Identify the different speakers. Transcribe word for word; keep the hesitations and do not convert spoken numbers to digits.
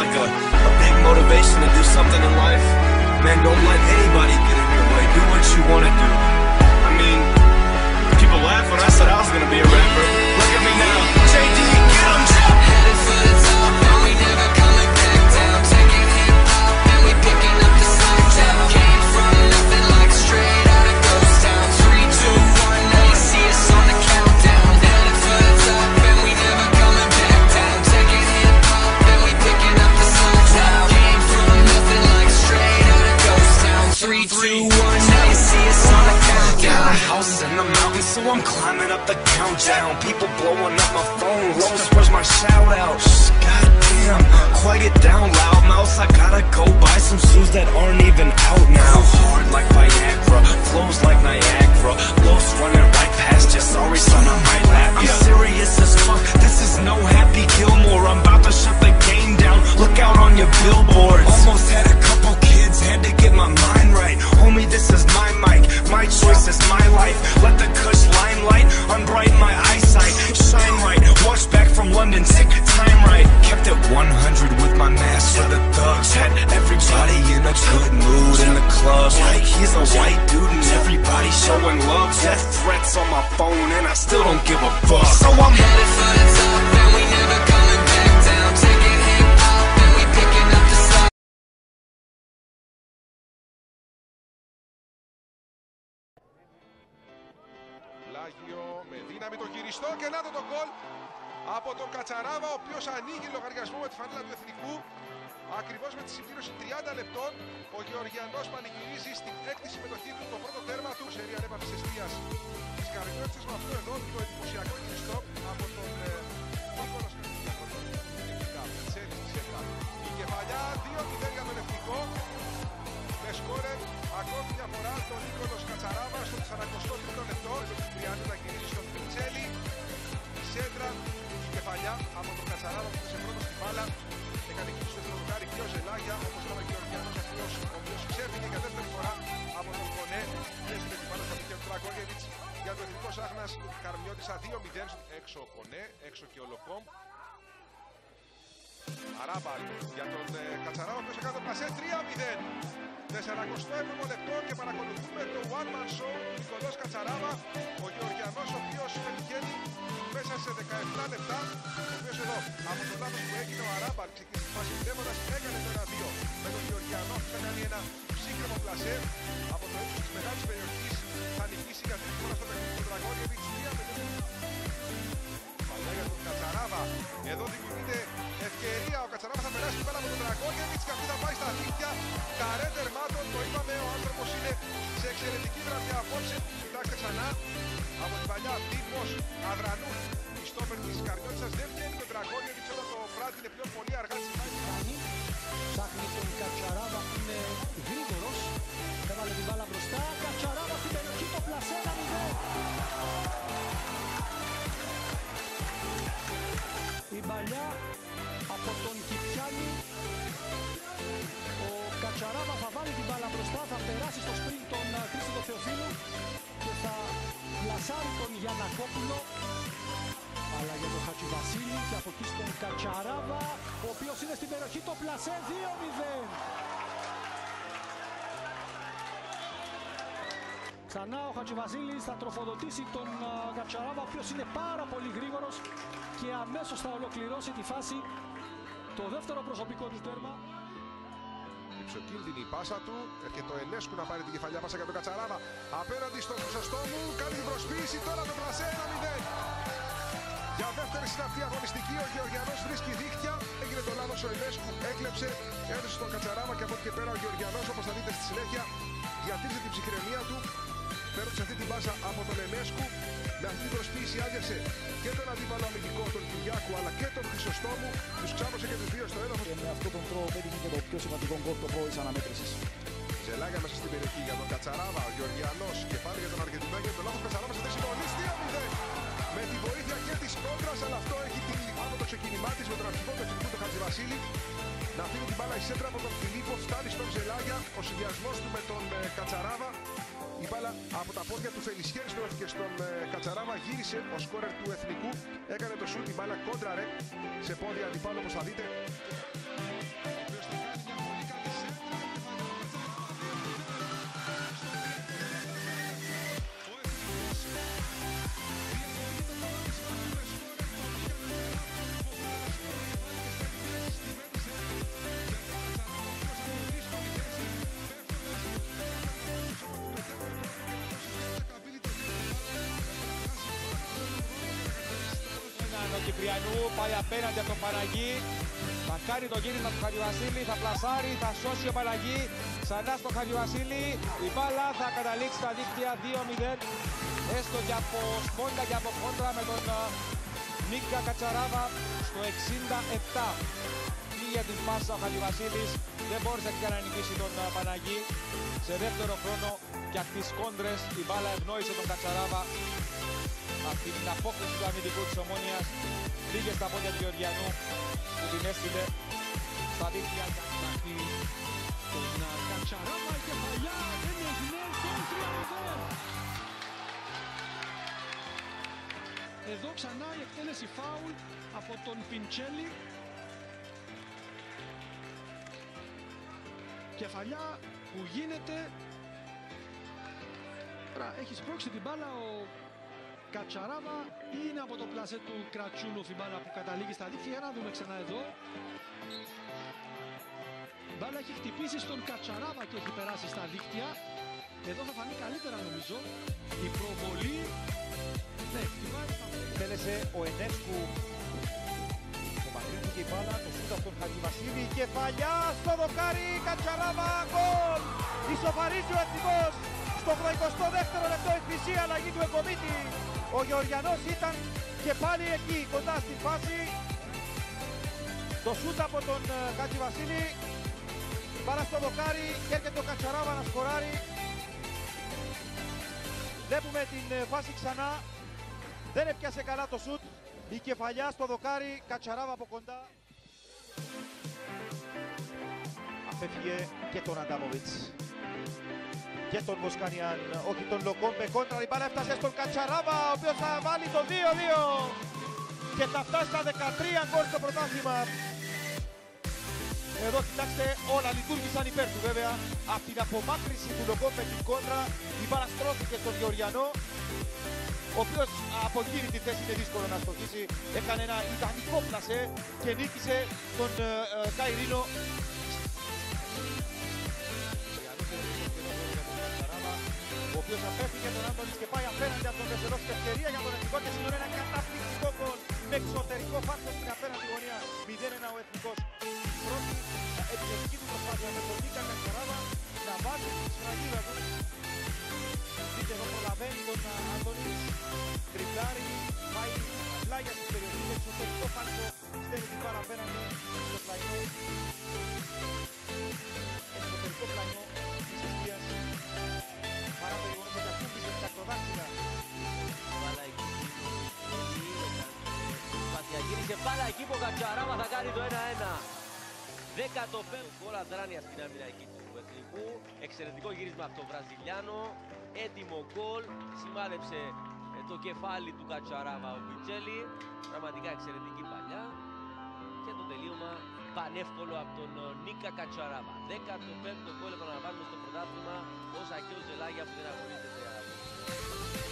Speaker 1: like a, a big motivation to do something in life. Man, don't let anybody get in your way. Do what you want to do. I mean, people laugh when I said I was gonna be a rapper. Look at me now. J D, get 'em.
Speaker 2: Headed for the top, and we never coming back down. Taking hip hop, and we picking up the slack down. Came from nothing like straight out of ghost town. Three, two, one, now you see us on the countdown. Headed for the top, and we never coming back down. Taking hip hop, and we picking up the slack down. Came from nothing like straight out of ghost town. Three, two, one, now you see us on the countdown.
Speaker 1: Got a house in the mountains, so I'm climbing up the countdown. People blowing up my phone. Rose, where's my shout out? Goddamn, quiet it down, loud mouse. I gotta go buy some shoes that aren't even out now. Hard like Viagra, flows like Niagara. Los running right past you. Sorry, son, I might laugh. I'm serious as fuck. This is no Happy Gilmore. I'm about to shut the game down. Look out on your billboards. Almost had a couple kids, had to get my mind right. Homie, this is my mic. My choice is my life. Let the Kush limelight unbrighten my eyesight. Shine right. Watch back from London, sick time right. Kept it one hundred with my mask for the thugs. Had everybody in a good mood in the club. Like he's a white dude and everybody showing love. Death threats on my phone and I still don't give a fuck. So I'm
Speaker 2: headed for the top, and we never coming back down. Taking hip hop, and we picking up the slack.
Speaker 3: Λάγιο με δύναμη το χειριστό και να το το γκολ από τον Κατσαράβα, ο οποίος ανοίγει λογαριασμό με τη φανέλα του Εθνικού. Ακριβώς με τη συμπλήρωση τριάντα λεπτών, ο Γεωργιανός πανηγυρίζει στην έκτη συμμετοχή του, το πρώτο τέρμα του σε ρία ανέπαυσης εστίας της Καρδιότητας με αυτό εδώ το εντυπωσιακό χειριστό από τον Νίκολας Κατσαράβα. Η κεφαλιά δύο μηδέν για τον Εθνικό, με σκόρερ ακόμη μια φορά τον Νίκολος Κατσαράβα στο σαρανταοστό τρίτο λεπτό. Ο Κυπριανού να γυρίσει στον Πιτσέλη. Η σέντρα, η κεφαλιά από τον Κατσαράβα που σε πρώτο στην μπάλα. Έκανε εκεί στο δοκάρι και ο Ζελάγια, όπως ήταν ο Γεωργιανός αυτός, ο οποίος ξέφυγε για δεύτερη φορά από τον Κονέ. Και έστειλε την μπάλα στα δίχτυα του Ντραγκόγεβιτς για το Εθνικό Σάχνας. Καρμιώτησα δύο μηδέν, έξω ο Κονέ, έξω και ο Λοκόμ. Αράμπαλ για τον ε, Κατσαράβα, ο οποίος έκανε το πλασέ τρία μηδέν. σαρανταεπτό έβδομο λεπτό και παρακολουθούμε το one man show του Νικολός Κατσαράβα. Ο Γεωργιανός, ο οποίος πετυχαίνει μέσα σε δεκαεπτά λεπτά, ο οποίος εδώ από το λάθος που έγινε ο Αράμπαλ πασχεδεύοντας έκανε το ένα δύο με τον Γεωργιανό που θα κάνει ένα ψύχρεμο πλασέ από το ύψος της μεγάλης περιοχής. Θα νικήσει για τρίτη φορά στο παιχνίδι του Ντραγκόγεβιτς τρία μηδέν. Παλιά για τον Κατσαράβα, εδώ δημιουργείται ευκαιρία, ο Κατσαράβα θα περάσει την μπάλα από τον Ντραγκόγεβιτς και αυτή θα πάει στα δίχτυα. Τα ρε τερμάτων, το είπαμε, ο άνθρωπος είναι σε εξαιρετική βραδιά απόψε. Κοιτάξτε ξανά, από την παλιά Δήμος Αδρανού, η στόπερ της Καρδιώτισσας δεν βγαίνει τον Ντραγκόγεβιτς όταν το βράδυ είναι πλέον πολύ αργά της ημέρας.
Speaker 4: Ψάχνει τον Κατσαράβα που είναι γρήγορος. Έβαλε την μπάλα μπροστά. Κατσαράβα στην περιοχή, το πλασέ ένα μηδέν. Η παλιά από τον Κιπιάνη. Ο Κατσαράβα θα βάλει την μπάλα μπροστά, θα περάσει στο σπριν τον Χρήστο Θεοφίλου και θα πλασάρει τον Γιαννακόπουλο. Αλλά για τον Χατζηβασίλη και από εκεί στον Κατσαράβα, ο οποίος είναι στην περιοχή, το πλασέ δύο μηδέν. Ξανά ο Χατζηβασίλης θα τροφοδοτήσει τον Κατσαράβα, ο οποίος είναι πάρα πολύ γρήγορος και αμέσως θα ολοκληρώσει τη φάση, το δεύτερο προσωπικό του τέρμα.
Speaker 3: Υψοκίνδυνη η πάσα του, έρχεται ο Ενέσκου να πάρει την κεφαλιά πάσα για τον Κατσαράβα. Απέναντι στον Χρυσοστόμου, κάνει την προσποίηση, τώρα το πλασέ ένα μηδέν. Για δεύτερη συναυτή αγωνιστική, ο Γεωργιανός βρίσκει δίχτυα. Έγινε το λάθος, ο Ενέσκου έκλεψε, έδωσε τον Κατσαράβα και από εκεί και πέρα ο Γεωργιανός, όπως θα δείτε στη συνέχεια, διατήρησε την ψυχραιμία του. Παίρνοντας αυτή την πάσα από τον Ενέσκου, με αυτή την προσποίηση άδειασε και τον αντίπαλο αμυντικό, τον Κυριάκου, αλλά και τον Χρυσοστόμου. Τους ξάπωσε και τους δύο στο έδαφος.
Speaker 4: Και με αυτόν τον τρόπο πέτυχε και το πιο σημαντικό γκολ το πρώτο της αναμέτρησης.
Speaker 3: Ζελάγια μέσα στην περιοχή για τον Κατσαράβα, ο Γεωργιανός και πάλι για τον Αργεντινό για τον λάθος Κατσαράβα σε θέση νωρίς δύο μηδέν. Με τη βοήθεια και της κόντρας, αλλά αυτό έχει τη από το ξεκίνημά της με τον αρχηγό του Εθνικού τον Χατζηβασίλη. Να αφήνει την μπάλα η σέντρα από τον Φιλίππο, φτάνει στον Ζελάγια, ο συνδυασμός του με τον ε, Κατσαράβα. Η μπάλα από τα πόδια του Φελισιέρης στρώθηκε στον ε, Κατσαράβα, γύρισε ο σκόρερ του Εθνικού, έκανε το σούτ, η μπάλα κόντραρε σε πόδια αντιπάλου όπως θα δείτε.
Speaker 5: Κυπριανού, πάει απέναντι από τον Παναγί. Θα κάνει το γύρισμα του Χατζηβασίλη, θα πλασάρει, θα σώσει ο Παναγί. Ξανά στο Χατζηβασίλη, η μπάλα θα καταλήξει στα δίκτυα δύο μηδέν. Έστω και από σπόντα και από κόντρα με τον Νίκα Κατσαράβα στο εξήντα επτά. Πήγε την πάσα ο Χατζηβασίλης, δεν μπόρεσε και να νικήσει τον Παναγί. Σε δεύτερο χρόνο και από τις κόντρες η μπάλα ευνόησε τον Κατσαράβα. Από την απόκριση του αμυντικού της Ομόνοιας πήγε στα πόδια του Γεωργιανού που την έστειλε στα δίκτυα.
Speaker 4: Τον Κατσαράβα και παλιά δεν έγινε και τρία μηδέν. Εδώ ξανά η εκτέλεση φάουλ από τον Πιντσέλη. Κεφαλιά που γίνεται. Έχει σπρώξει την μπάλα ο Κατσαράβα ή είναι από το πλασέ του Κρατσούνοφ η μπάλα που καταλήγει στα δίκτυα. Για να δούμε ξανά εδώ. Η μπάλα έχει χτυπήσει στον Κατσαράβα και έχει περάσει στα δίκτυα. Εδώ θα φανεί καλύτερα νομίζω. Η προβολή. Ναι, χτυπάει.
Speaker 5: Τέλεσε ο Ενέσκου. Το μακρύνει και η μπάλα, το σούτ από τον Χατζηβασίλη. Κεφαλιά στο δοκάρι, Κατσαράβα, γκολ! Ισοφαρίζει ο εθνικός στο εικοστό δεύτερο λεπτό η φυσική αλλαγή του Εκομίτη. Ο Γεωργιανός ήταν και πάλι εκεί κοντά στην φάση. Το σούτ από τον Χατζηβασίλη. Πάρα στο δοκάρι και έρχεται ο Κατσαράβα να σκοράρει. Βλέπουμε την φάση ξανά. Δεν έπιασε καλά το σούτ. Η κεφαλιά στο δοκάρι, Κατσαράβα από κοντά. Απέφυγε και τον Αντάμοβιτς. Και τον Βοσκανιάν, όχι τον Λοκόμπε. Κόντρα, η μπάλα έφτασε στον Κατσαράβα, ο οποίος θα βάλει το δύο δύο. Και θα φτάσει στα δεκατρία γκολ στο πρωτάθλημα. Εδώ κοιτάξτε, όλα λειτουργήσαν υπέρ του βέβαια. Από την απομάκρυνση του Λοκόμπε την κόντρα, η μπάλα στρώθηκε στον Γεωργιανό, ο οποίος από εκείνη τη θέση είναι δύσκολο να στοχίσει. Έκανε ένα ιδανικό πλασέ και νίκησε τον ε, ε, Καϊρίνο. Ο οποίος απέφυγε τον Άντωνης και πάει απέναντι από τον Βεσσελός και ευκαιρία για τον εθνικό και συνολεί ένα καταπληκτικό γκολ με εξωτερικό φάρσο στην απέναντι γωνία. μηδέν ένα ο εθνικός. Πρώτη επιθετική του προσπάθεια με τον Νίκα Κατσαράβα να βάζει τη σφραγίδα του. Δείτε εδώ προλαβαίνει τον Άντωνης, τριπλάρει, πάει πλάγια στην περιοχή με εξωτερικό φάρσο, στέλνει την μπάλα απέναντι στο πλαϊνό. Εξωτερικό πλαϊνό της Εστίας. Παρά περιγονούμε και ακούμπησε τα ακροδάχτυλα.
Speaker 6: Μπάλα εκεί, σπαθιά γύρισε μπάλα εκεί που ο Κατσαράβα θα κάνει το ένα ένα. Δέκατο πέμπτο γκολ Αντράνια στην άμυνα εκεί του εθνικού. Εξαιρετικό γύρισμα από τον Βραζιλιάνο. Έτοιμο γκολ. Σημάδεψε το κεφάλι του Κατσαράβα ο Πιντσέλη. Πραγματικά εξαιρετική παλιά. Και το τελείωμα πανεύκολο από τον Νίκα Κατσαράβα. Δέκατο πέμπτο γκολ επαναλαμβάνουμε στο πρωτάθλημα. Όσα και ο Ζελάγια που δεν αγωνίζεται.